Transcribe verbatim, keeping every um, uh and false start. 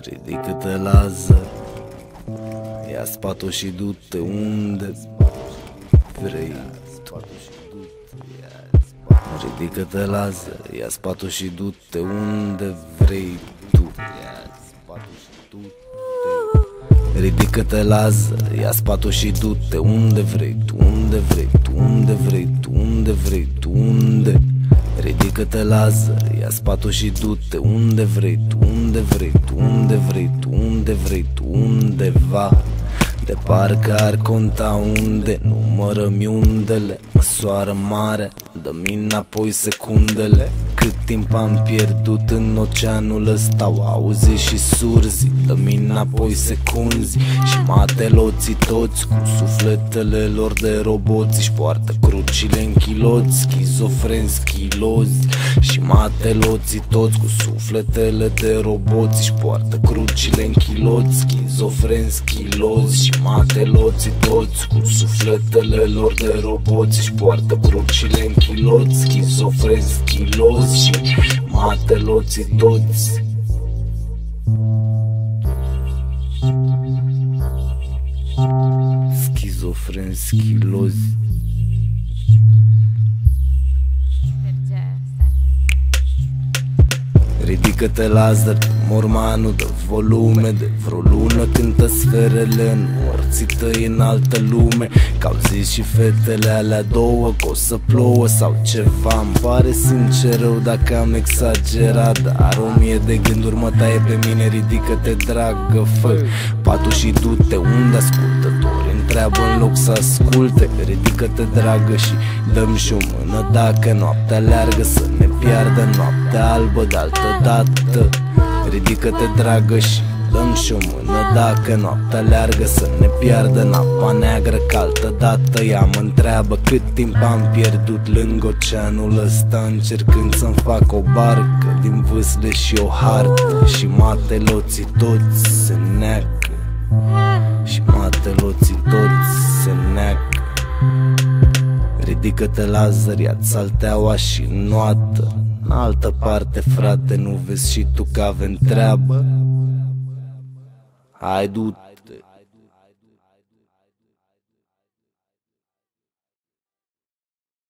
Ridică-te, Lazar, ia spatul și du-te unde vrei tu. Ridică-te, Lazar, ia spatul și du-te unde vrei tu. Ridică-te, Lazar, ia spatul și du-te unde vrei tu, unde vrei tu, unde vrei tu, unde vrei tu, unde. Ridică-te, Lazar, ia spatul și du-te unde vrei tu, unde vrei tu, unde vrei tu, unde vrei tu, undeva. De parcă ar conta unde, numără-mi undele, măsoară mare, dă-mi înapoi secundele. Cât timp am pierdut în oceanul ăsta, au auzit și surzi, dă-mi înapoi secunzi. Și mateloții toți cu sufletele lor de roboți își poartă crucile în chiloți, schizofreni schilozi. Și mateloții toți cu sufletele de roboți își poartă crucile în chiloți, schizofreni schilozi. Și mateloții toți cu sufletele lor de roboți își poartă crucile în chiloți, schizofreni schilozi. Și mateloții toți schizofreni schilozi. Ridică-te, Lazar, mormanul de volume. De vreo lună cântă sferele în morții tăi în altă lume. Că au zis și fetele alea două că o să plouă sau ceva. Îmi pare sincer rău dacă am exagerat, dar o mie de gânduri mă taie pe mine. Ridică-te, dragă, fă patul și du-te unde ascultători întreabă în loc să asculte. Ridică-te, dragă, și dă-mi și o mână dacă noaptea leargă să ne piardă noaptea albă de altă dată. Ridică-te, dragă, și dă-mi și o mână dacă noaptea leargă să ne piardă în apa neagră că altă dată. Ea mă întreabă cât timp am pierdut lângă oceanul ăsta, încercând să-mi fac o barcă din vâsle și o hartă. Și mateloții toți se neacă, și mateloții toți se neacă. Ridică-te, Lazar, ia-ți salteaua și noată. În altă parte, frate, nu vezi și tu că avem treabă? Hai, du-te.